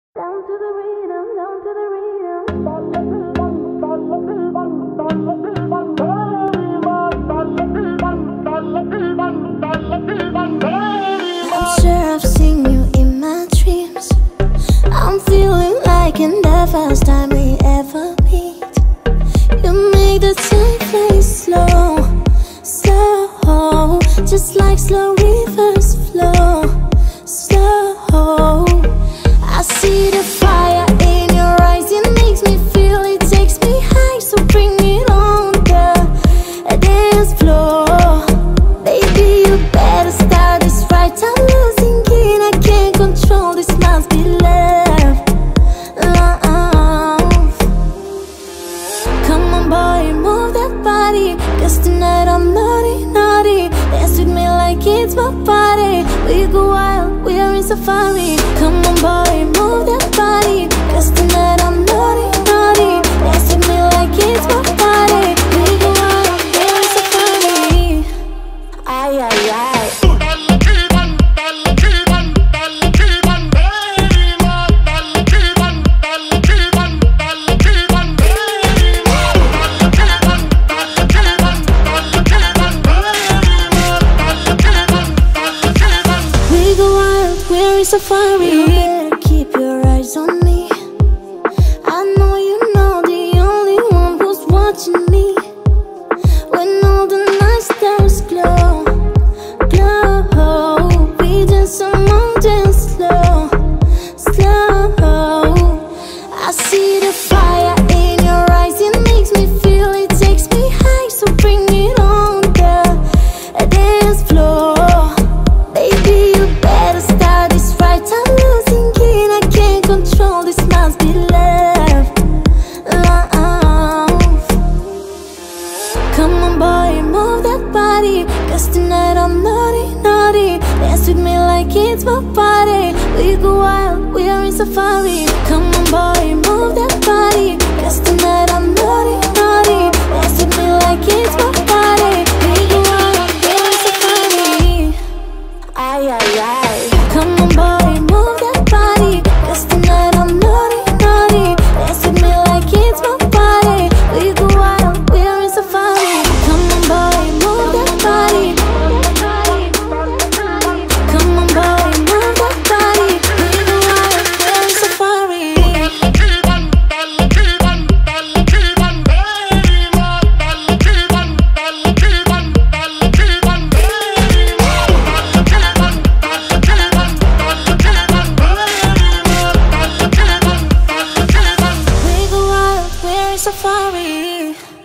Down to the rhythm, down to the rhythm. I'm sure I've seen you in my dreams. I'm feeling like in the first time we ever meet. You make the time fly slow, slow, just like slow rivers flow, slow. I see the fire in your eyes, it makes me feel, it takes me high. So bring it on the dance floor. Baby, you better start this right. I'm losing it, I can't control this, must be love, love. Come on boy, move that body, 'cause tonight I'm naughty, naughty. Dance with me like it's my party. We go wild, we are in safari. Come on boy, move that body, 'cause tonight I'm naughty, naughty. Dance with me like it's my party. We go wild, we are in safari. Ay, ay, ay. We go wild, we're in safari. You better keep your eyes on me. I know you know the only one who's watching me. When all the night stars glow, glow, we dance among them slow, slow. I see the fire in your eyes, it makes me feel, it takes me high. So bring it on the dance floor. Baby, you better start this right. I'm losing it, I can't control this, must be love, love. Come on boy, move that body, 'cause tonight I'm naughty, naughty. Dance with me like it's my party. We go wild, we are in safari. Come on boy, move that body, 'cause tonight I'm naughty, naughty. Dance with me like it's my party. We go wild, we are in safari. Ay, ay, ay. Come on boy, move that body, 'cause tonight I'm naughty, naughty. Dance with me like it's my party. We go wild, we are in safari. Come on boy, move that body. Come on boy, move that body. We go wild, we are in safari. We go wild, we're in safari.